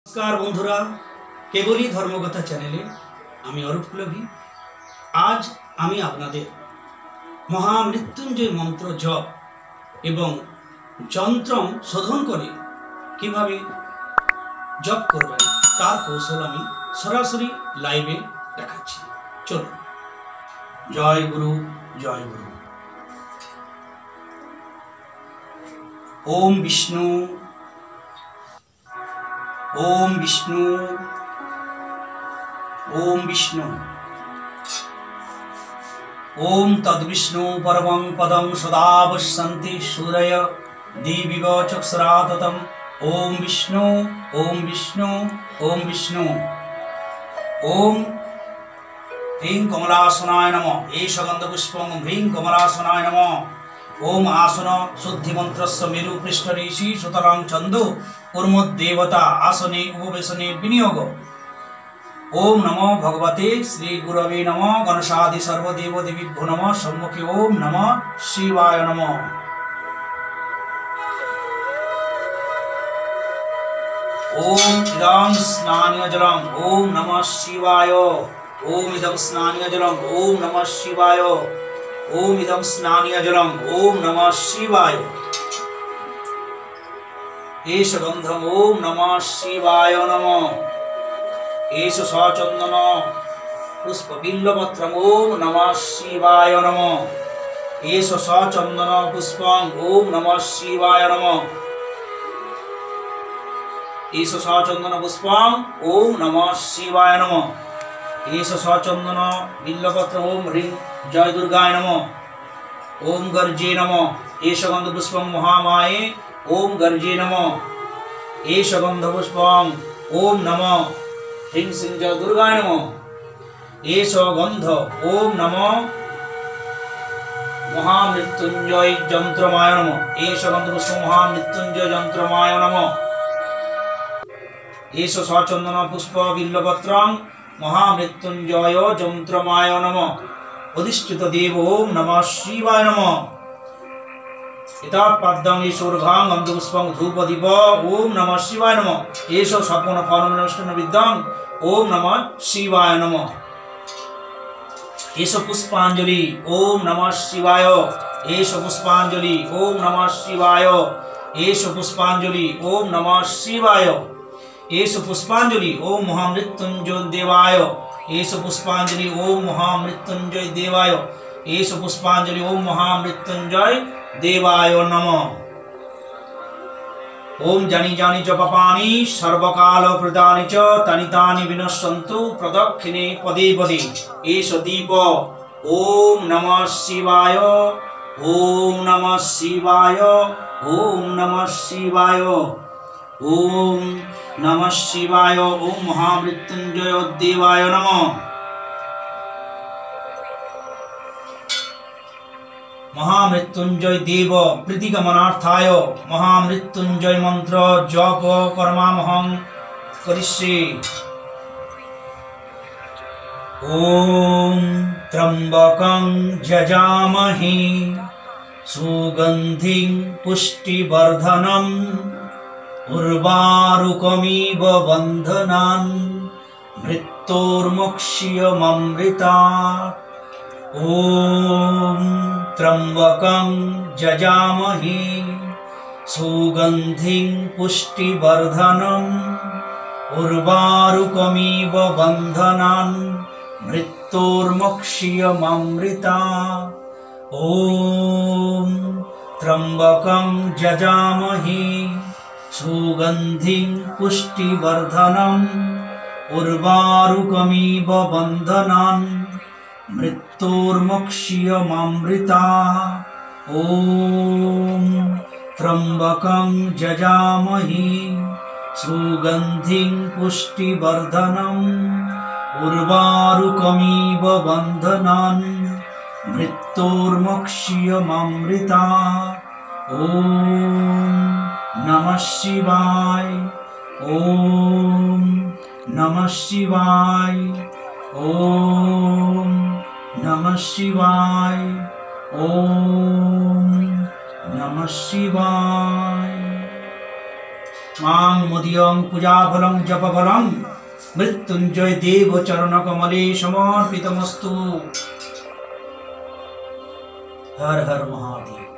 नमस्कार बंधुरा केवली धर्मकथा चैनेले आमी अरूप कुलबी आज आमी आपनादेर महामृत्युंजय मंत्र जप एवं যন্ত্রম শোধন করে কিভাবে জপ করবেন তার কৌশল আমি সরাসরি লাইভে দেখাচ্ছি। চলুন। জয় গুরু জয় গুরু। ओम विष्णु ओम विष्णु ओम विष्णु ओम तद्विष्णु परमं पदं सदा पश्यन्ति सूरय देवीव चक्षुराततम् ओम विष्णु ओम विष्णु ओम विष्णु ओम ह्रीं कमलासनाय नमः एष गन्धपुष्पं ह्रीं कमलासनाय नमः ओम आसन शुद्धि मंत्रस्य मेरु पृष्ठ ऋषि सुतरां छंदो कुर्मोद्देवता आसने उपवेशने विनियोग ओम नमो भगवते श्री गुरवे नमः गणेशादि सर्वदेव देवीभ्यो नमः सम्मुखे ओम नमः शिवाय नमः। ओम इदं स्नानीय जलम् ओम नमः शिवाय ओम इदं स्नानीय जलम् ओम नमः शिवाय ओम इदं स्नानीय जलम् ओम नमः शिवाय एष गन्धम् ओम नमः शिवाय नमः एष सचन्दन पुष्प बिल्वपत्रम् ओम नमः शिवाय नमः एष सचन्दन पुष्पम् ओम नमः शिवाय नमः एष सचन्दन पुष्पम् ओम नमः शिवाय नमः एष सचन्दन बिल्वपत्र ओम ह्रीं जय दुर्गाय नमः ओम गर्जे नमः एष गन्धपुष्पं महामाये ओम गर्जे नमः एष गन्धपुष्पं ओम नमः ह्रीं श्रीं जय दुर्गाय नमः एष गन्ध ओम नमः महामृत्युंजय यंत्रमाय नमः एष गन्धपुष्पं महामृत्युंजय यंत्रमाय नमः एष सचन्दन पुष्प बिल्वपत्रं महामृत्युंजय यंत्रमाय नमः अधिष्ठित देव ओम नमः शिवाय नमः एतत्पद्मं ईश्वरघां गन्धपुष्पं धूपदीप ओम नमः शिवाय नमः एष सपन फलमनष्टन विद्यां ओम नमः शिवाय नमः एष पुष्पांजलि ओम नमः शिवाय एष पुष्पांजलि ओम नमः शिवाय एष पुष्पांजलि ओम नमः शिवाय एष पुष्पांजलि ओम महामृत्युंजय देवाय एष पुष्पांजलि ओम महामृत्युंजय देवाय एष पुष्पांजलि ओम महामृत्युंजय देवाय नमः। ओम जानी जानी च पापानि सर्वकाल प्रदानि च तानि तानि विनश्यन्तु प्रदक्षिणे पदे पदे एष दीप ओम नमः शिवाय ओम नमः शिवाय ओम नमः शिवाय ओम नमः शिवाय ओम महामृत्युंजय देवाय नमः। महामृत्युंजय देव प्रीतिगमनार्थाय महामृत्युंजय मंत्र जप कर्मामहं करिष्ये। ओम त्र्यंबकं यजामहे सुगंधिं पुष्टिवर्धनम् उर्वारुकमिव बन्धनान् मृत्योर्मुक्ष्यममृतात्। ओम त्र्यंबकं यजामहे सुगंधिं पुष्टिवर्धनम् उर्वारुकमिव बन्धनान् मृत्योर्मुक्ष्यममृतात्। ओम त्र्यंबकं यजामहे सुगंधिं पुष्टिवर्धनम् उर्वारुकमिव बन्धनान् मृत्योर्मुक्ष्यममृतात्। ओम त्र्यंबकं यजामहे सुगंधिं पुष्टिवर्धनम् उर्वारुकमिव बन्धनान् मृत्योर्मुक्ष्यममृतात्। ओम नमः शिवाय ओम नमः शिवाय ओम नमः शिवाय ओम नमः शिवाय। मां मुदियं पूजाफलं जपफलं मृत्युंजय देव चरण कमले समर्पितमस्तु। हर हर महादेव।